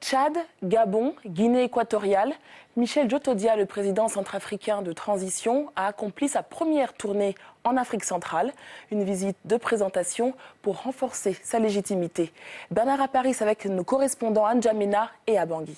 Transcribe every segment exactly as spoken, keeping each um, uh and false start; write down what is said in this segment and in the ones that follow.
Tchad, Gabon, Guinée équatoriale, Michel Djotodia, le président centrafricain de transition, a accompli sa première tournée en Afrique centrale, une visite de présentation pour renforcer sa légitimité. Bernard à Paris avec nos correspondants à N'Djamena et à Bangui.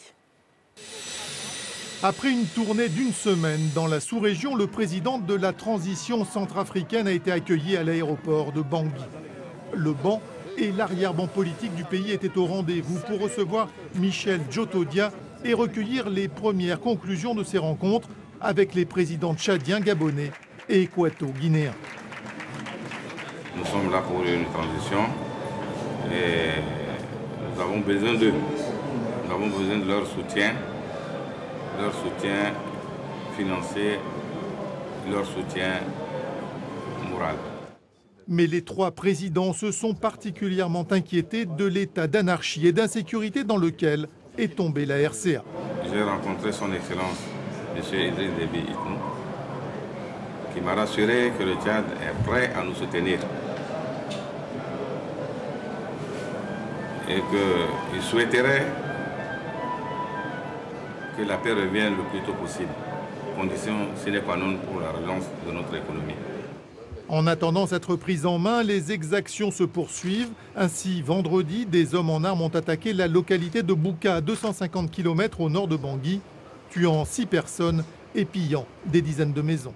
Après une tournée d'une semaine dans la sous-région, le président de la transition centrafricaine a été accueilli à l'aéroport de Bangui. Le banc et l'arrière-ban politique du pays étaient au rendez-vous pour recevoir Michel Djotodia et recueillir les premières conclusions de ces rencontres avec les présidents tchadiens, gabonais et équato-guinéens. Nous sommes là pour une transition et nous avons besoin d'eux. Nous avons besoin de leur soutien, leur soutien financier, leur soutien moral. Mais les trois présidents se sont particulièrement inquiétés de l'état d'anarchie et d'insécurité dans lequel est tombée la R C A. J'ai rencontré son Excellence, M. Idriss Déby Itno, qui m'a rassuré que le Tchad est prêt à nous soutenir et qu'il souhaiterait que la paix revienne le plus tôt possible, condition sine qua non pour la relance de notre économie. En attendant cette reprise en main, les exactions se poursuivent. Ainsi, vendredi, des hommes en armes ont attaqué la localité de Bouka, à deux cent cinquante kilomètres au nord de Bangui, tuant six personnes et pillant des dizaines de maisons.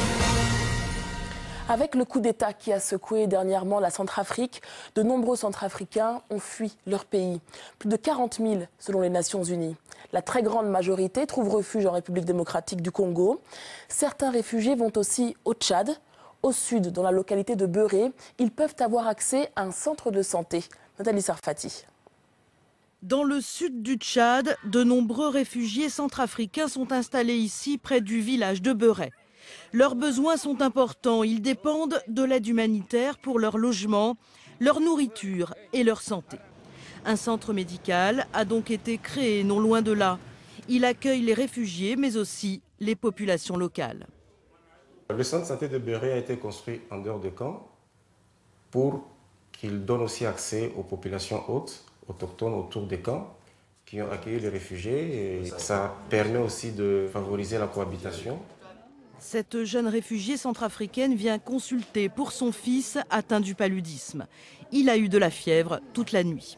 Avec le coup d'État qui a secoué dernièrement la Centrafrique, de nombreux Centrafricains ont fui leur pays. Plus de quarante mille selon les Nations Unies. La très grande majorité trouve refuge en République démocratique du Congo. Certains réfugiés vont aussi au Tchad. Au sud, dans la localité de Beuré, ils peuvent avoir accès à un centre de santé. Nathalie Sarfati. Dans le sud du Tchad, de nombreux réfugiés centrafricains sont installés ici, près du village de Beuré. Leurs besoins sont importants. Ils dépendent de l'aide humanitaire pour leur logement, leur nourriture et leur santé. Un centre médical a donc été créé non loin de là. Il accueille les réfugiés, mais aussi les populations locales. Le centre de santé de Beuré a été construit en dehors de camp pour qu'il donne aussi accès aux populations hautes, autochtones autour des camps, qui ont accueilli les réfugiés. Et ça permet aussi de favoriser la cohabitation. Cette jeune réfugiée centrafricaine vient consulter pour son fils atteint du paludisme. Il a eu de la fièvre toute la nuit.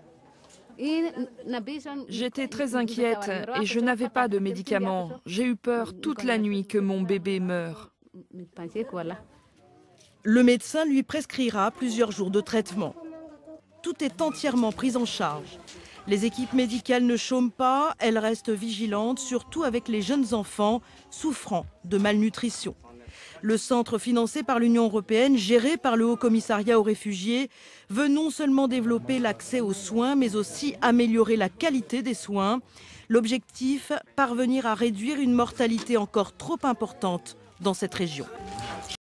J'étais très inquiète et je n'avais pas de médicaments. J'ai eu peur toute la nuit que mon bébé meure. Le médecin lui prescrira plusieurs jours de traitement. Tout est entièrement pris en charge. Les équipes médicales ne chôment pas, elles restent vigilantes, surtout avec les jeunes enfants souffrant de malnutrition. Le centre financé par l'Union européenne, géré par le Haut Commissariat aux réfugiés, veut non seulement développer l'accès aux soins, mais aussi améliorer la qualité des soins. L'objectif, parvenir à réduire une mortalité encore trop importante dans cette région.